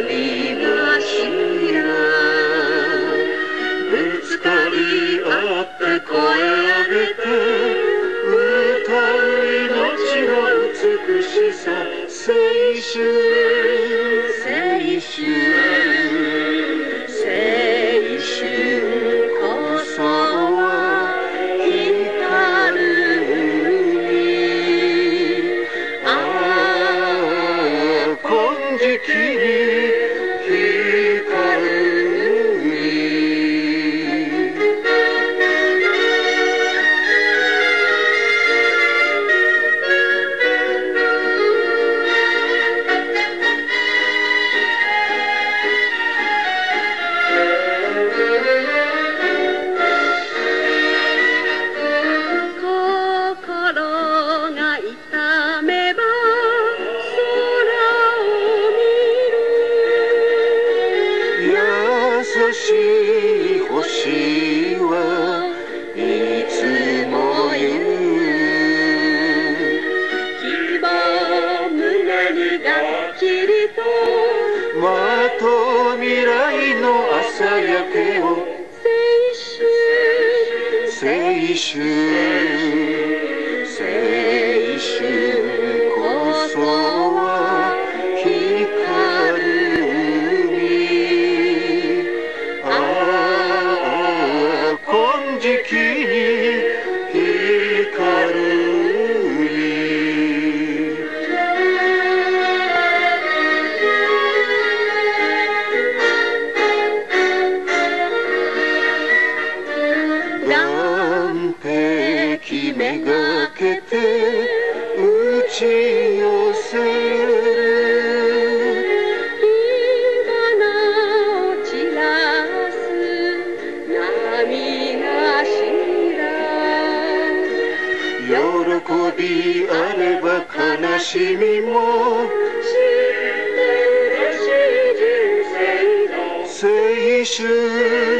みなしらぶつかり合って声上げて歌う命の美しさ青春青春こそは光る海ああ金色に光る海心が痛めば空を見る優しい星はいつも言う希望胸にがっちりとまとう未来の朝焼けを青春こそは光る海ああ金色に光る海岸壁めがけて打ち寄せる火花を散らす波がしら喜びあれば悲しみも知って嬉しい人生の青春